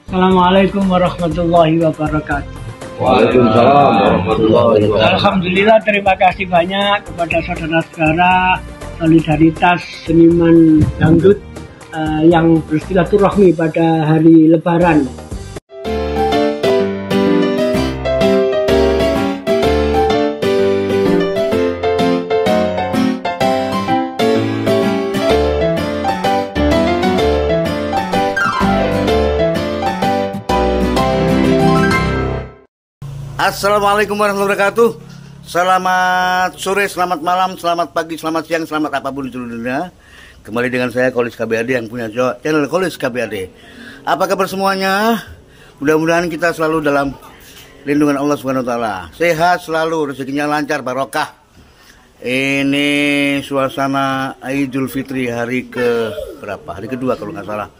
Assalamualaikum warahmatullahi wabarakatuh. Waalaikumsalam warahmatullahi wabarakatuh. Alhamdulillah, terima kasih banyak kepada saudara-saudara solidaritas seniman dangdut yang bersilaturahmi pada hari Lebaran. Assalamualaikum warahmatullahi wabarakatuh. Selamat sore, selamat malam, selamat pagi, selamat siang, selamat apapun di seluruh dunia. Kembali dengan saya Kolis KBAD yang punya channel Kolis KBAD. Apa kabar semuanya? Mudah-mudahan kita selalu dalam lindungan Allah Subhanahu wa taala. Sehat selalu, rezekinya lancar, barokah. Ini suasana Idul Fitri hari ke berapa? Hari kedua kalau nggak salah.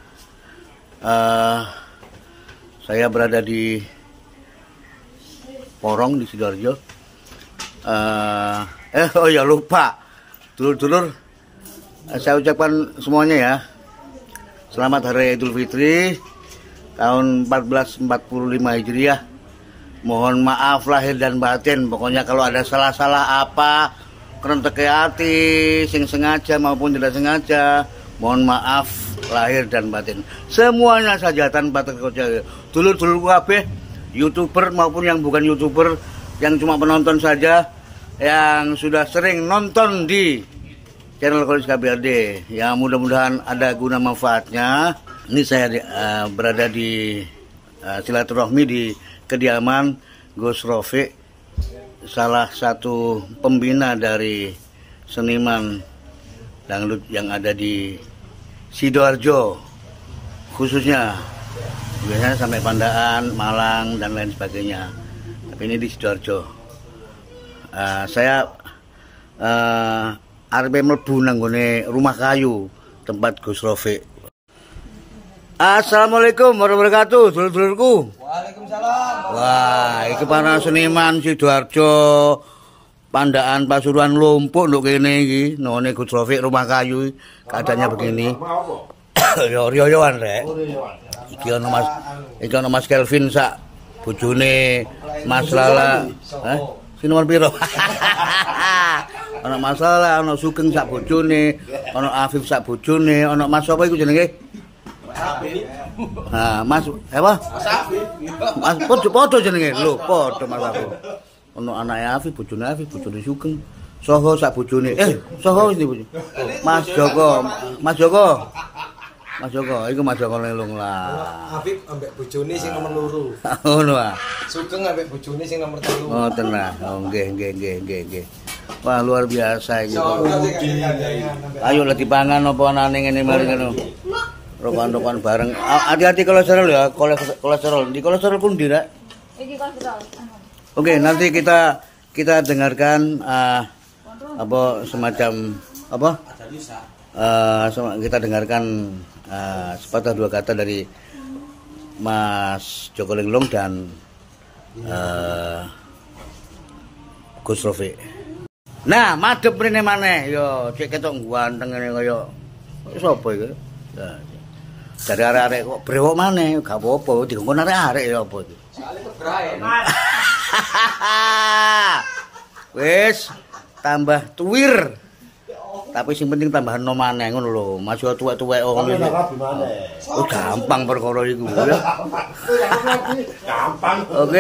Saya berada di Porong di Sidoarjo. Oh ya lupa, dulur-dulur, saya ucapkan semuanya ya, selamat hari Idul Fitri tahun 1445 Hijriah. Mohon maaf lahir dan batin. Pokoknya kalau ada salah-salah apa, kerentek hati, sing sengaja maupun tidak sengaja, mohon maaf lahir dan batin. Semuanya saja tanpa terkecuali. Dulur-dulur kabeh, YouTuber maupun yang bukan YouTuber, yang cuma penonton saja, yang sudah sering nonton di channel Kolis KBAD, ya mudah-mudahan ada guna manfaatnya. Ini saya berada di silaturahmi di kediaman Gus Rofiq, salah satu pembina dari seniman dangdut yang ada di Sidoarjo khususnya. Biasanya sampai Pandaan, Malang, dan lain sebagainya. Tapi ini di Sidoarjo. Saya arep mlebu nang nggone rumah kayu tempat Gus Rofiq. Assalamualaikum warahmatullahi wabarakatuh, dulur-dulurku. Waalaikumsalam. Wah, iki para seniman Sidoarjo, Pandaan, Pasuruan, lumpuh nduk kene iki, none Gus Rofiq rumah kayu. Keadaannya begini. Yo riyoan rek. Iki ono Mas Kelvin sak bojone Mas Lala. Sing nomor piro? Ono Mas Lala, ono Sugeng sak bojone, ono Afif sak bojone, ono Mas sapa iku jenenge? Nah, Mas apa? Mas padha jenenge. Lho, padha Mas aku. Ono anake Afif, bojone Sugeng. Soho sak bojone. Soho iki bojone. Mas Joko. Mas Joko, iku Mas Joko lelung lah. Afif ambek bojone sing nomor 2. Ngono ah. Sugeng ambek bojone sing nomor 3. Oh, tenang. Oh, nggih. Wah, luar biasa iki. Ayo lah dipangan apa anane ngene mari ngono. Rokan-rokan bareng. Hati-hati kolesterol ya, kolesterol. Di kolesterol pun tidak. Iki kolesterol. Oke, nanti kita dengarkan apa semacam apa? Kita dengarkan sepatah dua kata dari Mas Joko Linglung dan Gus Rofiq. Nah, madhep mrene maneh yo cek ketok ganteng ngene kaya sapa iki? Nah, dari arek-arek kok brewok maneh, gak apa-apa dikongkon arek-arek ya apa iki. Soale kebrae. Wis tambah tuwir. Tapi sing penting tambahan no maneh ngono lho. Mas yo tuwek-tuwek ngono iki. Oh, gampang perkara iku ya. Gampang.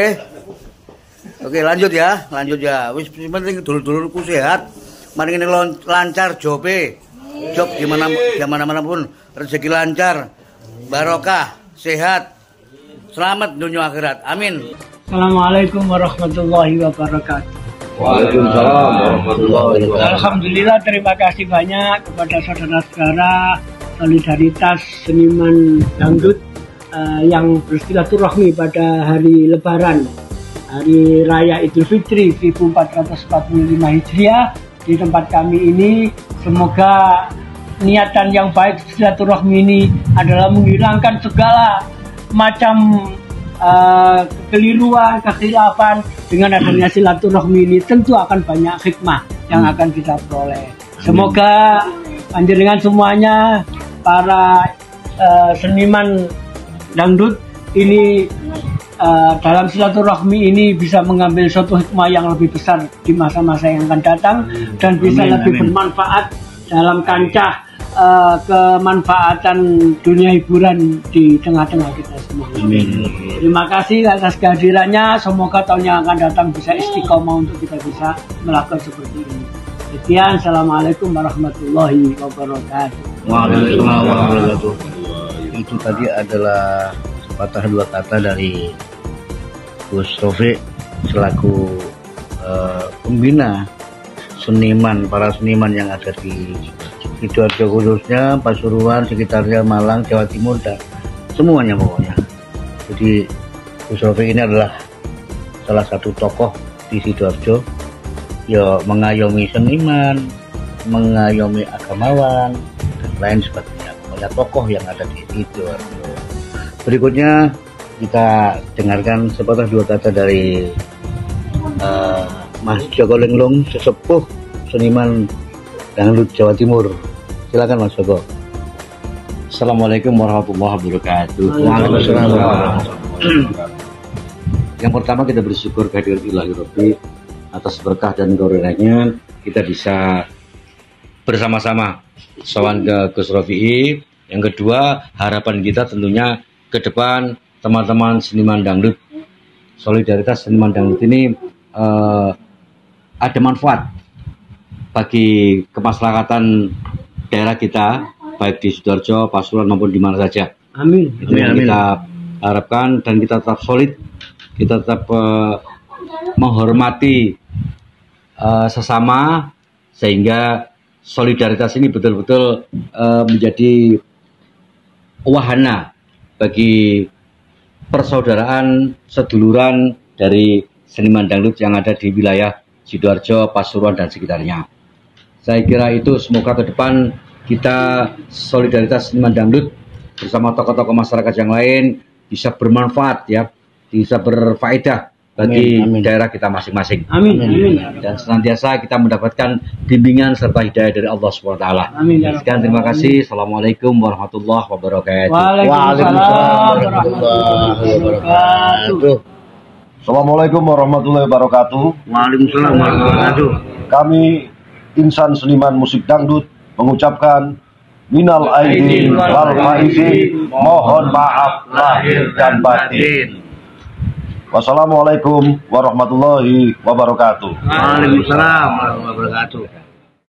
Oke, lanjut ya. Wis penting dulur-dulurku sehat. Mari ngene lancar jobe. Job di mana pun rezeki lancar, barokah, sehat. Selamat dunia akhirat. Amin. Assalamualaikum warahmatullahi wabarakatuh. Waalaikumsalam warahmatullahi wabarakatuh. Alhamdulillah, terima kasih banyak kepada saudara-saudara solidaritas seniman dangdut yang bersilaturahmi pada hari Lebaran, hari Raya Idul Fitri 1445 Hijriah di tempat kami ini. Semoga niatan yang baik silaturahmi ini adalah menghilangkan segala macam kekeliruan, kekhilafan. Dengan adanya silaturahmi ini tentu akan banyak hikmah yang akan kita peroleh. Semoga panjenengan semuanya para seniman dangdut ini dalam silaturahmi ini bisa mengambil suatu hikmah yang lebih besar di masa-masa yang akan datang dan bisa lebih bermanfaat dalam kancah kemanfaatan dunia hiburan di tengah-tengah kita semua. Terima kasih atas kehadirannya. Semoga tahun yang akan datang bisa istiqomah untuk kita bisa melakukan seperti ini. Sekian, assalamualaikum warahmatullahi wabarakatuh. Waalaikumsalam warahmatullahi wabarakatuh. Itu tadi adalah patah dua kata dari Gus Rofi selaku pembina seniman, para seniman yang ada di Sidoarjo khususnya, Pasuruan, sekitarnya, Malang, Jawa Timur, dan semuanya pokoknya. Jadi Gus Rofi ini adalah salah satu tokoh di Sidoarjo, ya mengayomi seniman, mengayomi agamawan, dan lain sebagainya. Pokoknya tokoh yang ada di Sidoarjo. Berikutnya kita dengarkan sepatah dua kata dari Mas Joko Linglung, sesepuh seniman dangdut Jawa Timur. Silakan Mas Joko. Assalamualaikum warahmatullahi wabarakatuh. Waalaikumsalam warahmatullahi wabarakatuh. Yang pertama kita bersyukur kehadirat Ilahi Rabbi atas berkah dan karunia-Nya kita bisa bersama-sama sowan ke Gus Rofi. Yang kedua, harapan kita tentunya ke depan teman-teman seniman dangdut, solidaritas seniman dangdut ini ada manfaat bagi kemaslahatan daerah kita, baik di Sidoarjo, Pasuruan maupun di mana saja. Amin. Itu yang kita harapkan, dan kita tetap solid, kita tetap menghormati sesama, sehingga solidaritas ini betul-betul menjadi wahana bagi persaudaraan, seduluran dari seniman dangdut yang ada di wilayah Sidoarjo, Pasuruan, dan sekitarnya. Saya kira itu, semoga ke depan kita solidaritas seniman dangdut bersama tokoh-tokoh masyarakat yang lain bisa bermanfaat, ya, bisa berfaedah bagi daerah kita masing-masing. Amin. Amin. Dan senantiasa kita mendapatkan bimbingan serta hidayah dari Allah SWT. Amin. Sekian, terima kasih. Assalamualaikum warahmatullahi wabarakatuh. Waalaikumsalam warahmatullahi wabarakatuh. Assalamualaikum warahmatullahi wabarakatuh. Waalaikumsalam warahmatullahi wabarakatuh. Kami insan seniman musik dangdut mengucapkan minal aidin wal faizin, mohon maaf lahir dan batin. Wassalamualaikum warahmatullahi wabarakatuh. Waalaikumsalam warahmatullahi wabarakatuh.